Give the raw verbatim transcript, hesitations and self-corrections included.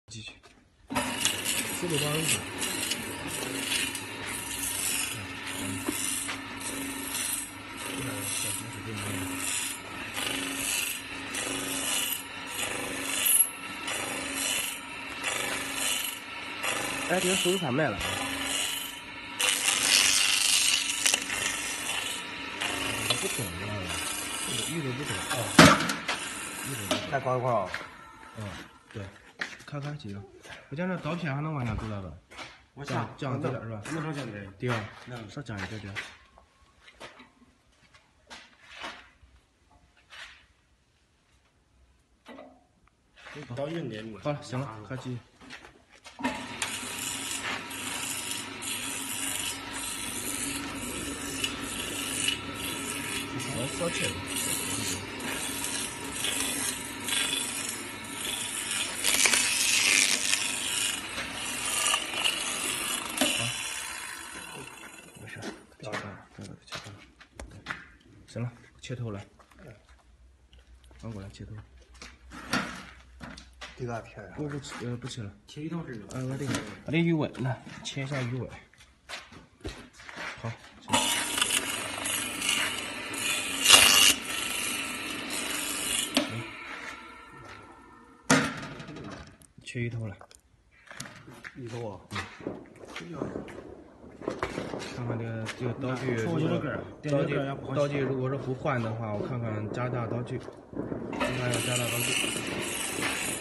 继续，四六八十五。嗯，这个小型水电工。哎，这个手法卖了。我不懂了，遇到不懂啊，遇到不懂。 再搞一块啊？ 嗯，对。看看几个，我讲这刀片还能往下走了吧？ 我下降走点是吧？ 能上降点？ 对啊，稍降一点点。 刀硬点。 好了，行了，快继续。我烧起来了。行了，切头了，翻过来切头。 这个片儿。 不不切，呃不切了。 切一头是吧？ 呃，我这个，我的鱼尾，来切一下鱼尾。好，嗯，切一头了。 一头啊？ 嗯。看看这个这个刀具， 刀具刀具如果是不换的话，我看看加大刀具，应该要加大刀具。